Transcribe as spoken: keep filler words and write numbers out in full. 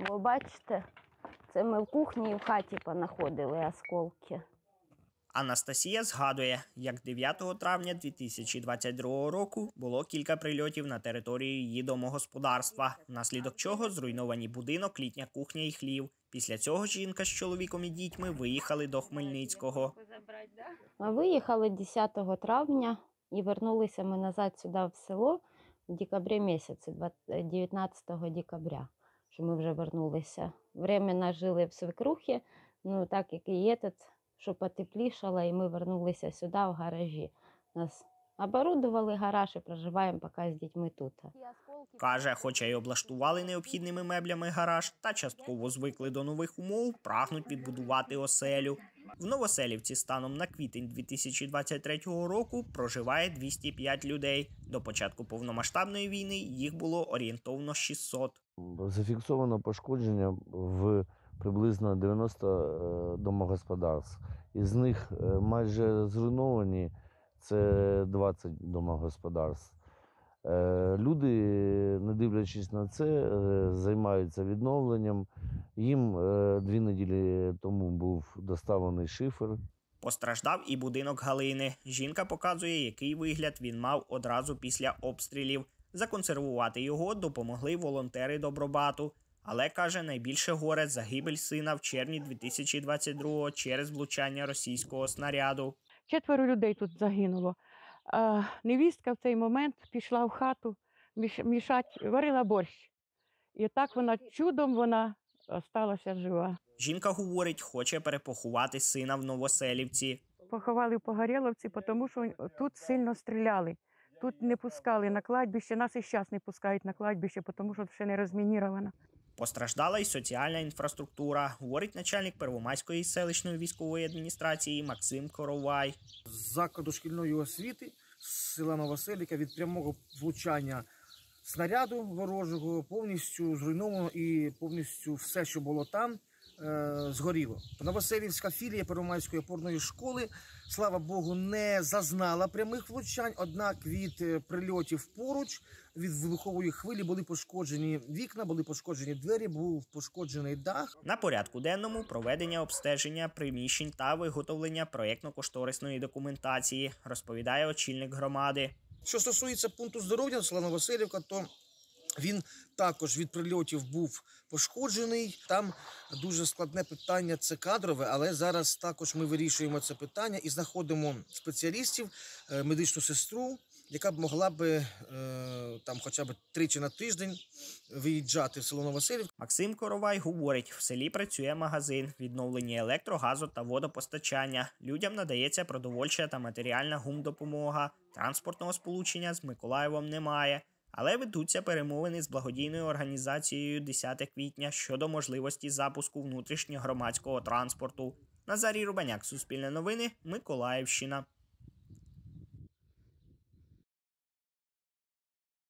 О, бачите, це ми в кухні і в хаті понаходили осколки. Анастасія згадує, як дев'ятого травня дві тисячі двадцять другого року було кілька прильотів на території її домогосподарства, внаслідок чого зруйновані будинок, літня кухня і хлів. Після цього жінка з чоловіком і дітьми виїхали до Хмельницького. Ми виїхали десятого травня і вернулися ми назад сюди в село в декабрі місяці, дев'ятнадцятого декабря, що ми вже вернулися. Временно жили в свекрухі, ну так як і этот, що потеплішало, і ми вернулися сюди в гаражі. Нас оборудували гараж і проживаємо поки з дітьми тут. Каже, хоча й облаштували необхідними меблями гараж та частково звикли до нових умов, прагнуть відбудувати оселю. В Новоселівці станом на квітень дві тисячі двадцять третього року проживає двісті п'ять людей. До початку повномасштабної війни їх було орієнтовно шістсот. Зафіксовано пошкодження в приблизно дев'яносто домогосподарств. Із них майже зруйновані – це двадцять домогосподарств. Люди, не дивлячись на це, займаються відновленням. Їм дві неділі тому був доставлений шифер. Постраждав і будинок Галини. Жінка показує, який вигляд він мав одразу після обстрілів. Законсервувати його допомогли волонтери Добробату. Але, каже, найбільше горе – загибель сина в червні дві тисячі двадцять другого через влучання російського снаряду. Четверо людей тут загинуло. А невістка в цей момент пішла в хату мішать, варила борщ. І так вона чудом вона залишилася жива. Жінка говорить, хоче перепоховати сина в Новоселівці. Поховали в Погорєловці, тому що тут сильно стріляли. Тут не пускали на кладбище, нас і зараз не пускають на кладбище, тому що ще не розмініровано. Постраждала й соціальна інфраструктура, говорить начальник Первомайської селищної військової адміністрації Максим Коровай. З закладу шкільної освіти з села Новоселівка від прямого влучання снаряду ворожого повністю зруйновано і повністю все, що було там, згоріло. Новоселівська філія Первомайської опорної школи, слава Богу, не зазнала прямих влучань, однак від прильотів поруч, від вибухової хвилі були пошкоджені вікна, були пошкоджені двері, був пошкоджений дах. На порядку денному проведення обстеження приміщень та виготовлення проєктно-кошторисної документації, розповідає очільник громади. Що стосується пункту здоров'я села Новоселівка, то він також від прильотів був пошкоджений. Там дуже складне питання – це кадрове, але зараз також ми вирішуємо це питання і знаходимо спеціалістів, медичну сестру, яка б могла б там хоча б тричі на тиждень виїжджати в село Новоселівка. Максим Коровай говорить, в селі працює магазин, відновлення електро-, газу та водопостачання. Людям надається продовольча та матеріальна гумдопомога. Транспортного сполучення з Миколаєвом немає. Але ведуться перемовини з благодійною організацією десяте квітня щодо можливості запуску внутрішньогромадського транспорту. Назарій Рубаняк, Суспільне новини, Миколаївщина.